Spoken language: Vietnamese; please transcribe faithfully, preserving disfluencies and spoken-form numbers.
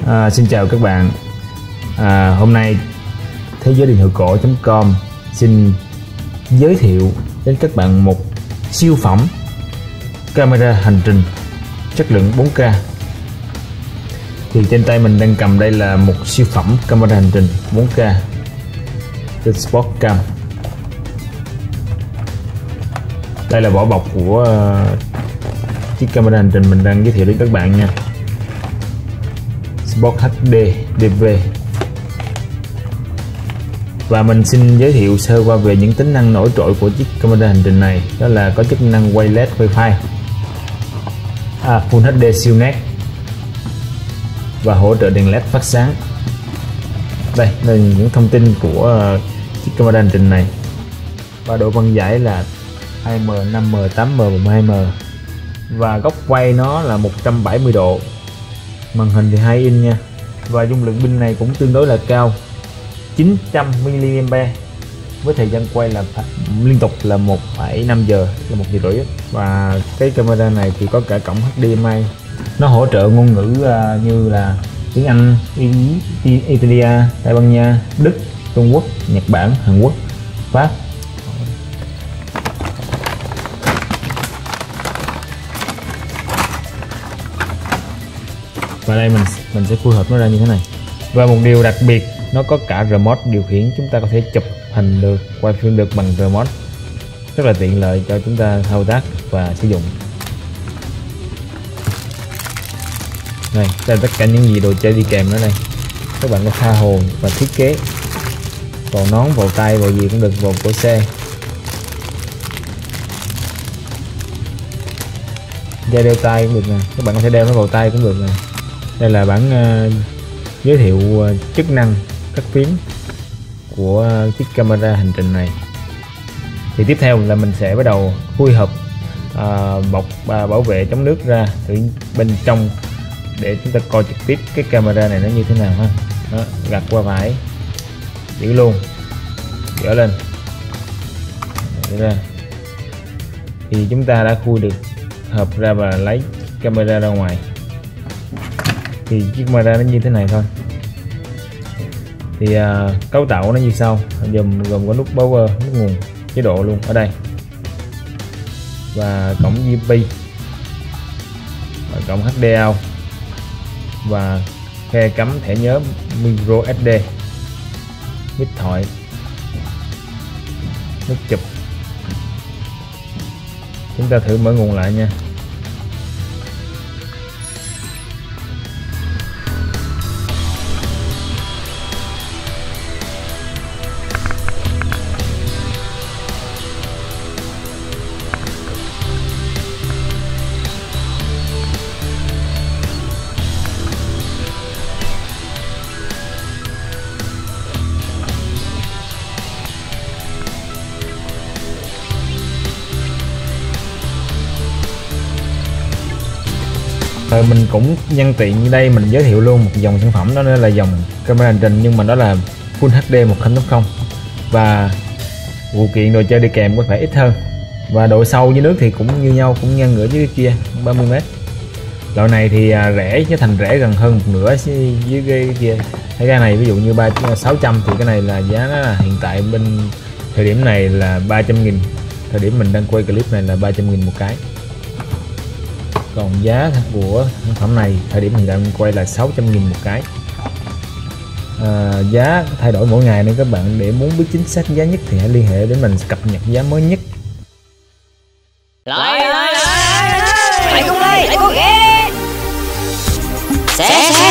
À, xin chào các bạn. À, hôm nay thế giới điện thoại cổ chấm com xin giới thiệu đến các bạn một siêu phẩm camera hành trình chất lượng bốn K. Thì trên tay mình đang cầm đây là một siêu phẩm camera hành trình bốn K trên Sportcam. Đây là vỏ bọc của uh, chiếc camera hành trình mình đang giới thiệu đến các bạn nha. Sport hát đê đê vê. Và mình xin giới thiệu sơ qua về những tính năng nổi trội của chiếc camera hành trình này. Đó là có chức năng quay led Wi-Fi, à, Full hát đê siêu nét và hỗ trợ đèn led phát sáng. Đây là những thông tin của uh, chiếc camera hành trình này. Và độ phân giải là hai M, năm M, tám M, mười hai M. Và góc quay nó là một trăm bảy mươi độ. Màn hình thì hai inch nha. Và dung lượng pin này cũng tương đối là cao, chín trăm mi-li-am-pe, với thời gian quay là liên tục là một phẩy năm giờ, là một giờ rưỡi. Và cái camera này thì có cả cổng hát đê em i. Nó hỗ trợ ngôn ngữ uh, như là tiếng Anh, Ý, Italia, Tây Ban Nha, Đức, Trung Quốc, Nhật Bản, Hàn Quốc, Pháp. Và đây mình mình sẽ phối hợp nó ra như thế này. Và một điều đặc biệt, nó có cả remote điều khiển, chúng ta có thể chụp hình được, quay phim được bằng remote, rất là tiện lợi cho chúng ta thao tác và sử dụng. Đây, đây là tất cả những gì đồ chơi đi kèm ở đây. Các bạn có tha hồ và thiết kế vào nón, vào tay, vào gì cũng được, vào cổ xe. Dây đeo tay cũng được nè, các bạn có thể đeo nó vào tay cũng được nè. Đây là bản uh, giới thiệu uh, chức năng cắt phím của uh, chiếc camera hành trình này. Thì tiếp theo là mình sẽ bắt đầu phối hợp uh, bọc uh, bảo vệ chống nước ra từ bên trong để chúng ta coi trực tiếp cái camera này nó như thế nào ha. Đó, gạt qua phải, giữ luôn, dỡ lên, dỡ ra. Thì chúng ta đã khui được hộp ra và lấy camera ra ngoài. Thì chiếc camera nó như thế này thôi. Thì uh, cấu tạo nó như sau, gồm gồm có nút power, nút nguồn, chế độ luôn ở đây, và cổng u ét bê, và cổng hát đê out, và khe cắm thẻ nhớ micro ét đê, mic thoại, nút chụp. Chúng ta thử mở nguồn lại nha. Rồi mình cũng nhân tiện như đây mình giới thiệu luôn một dòng sản phẩm, đó là dòng camera hành trình, nhưng mà đó là Full hát đê một không tám không, và phụ kiện đồ chơi đi kèm có phải ít hơn, và độ sâu dưới nước thì cũng như nhau, cũng ngang ngửa với cái kia ba mươi mét. Loại này thì rẻ, giá thành rẻ gần hơn một nửa với cái kia. Cái cái này ví dụ như ba sáu trăm thì cái này là giá nó là hiện tại bên thời điểm này là ba trăm nghìn. Thời điểm mình đang quay clip này là ba trăm nghìn một cái. Còn giá của sản phẩm này thời điểm hiện tại mình quay là sáu trăm nghìn một cái. À, giá thay đổi mỗi ngày nên các bạn để muốn biết chính xác giá nhất thì hãy liên hệ đến mình cập nhật giá mới nhất. Lại lại lại lại lại không đây, lại có ghé. Sẽ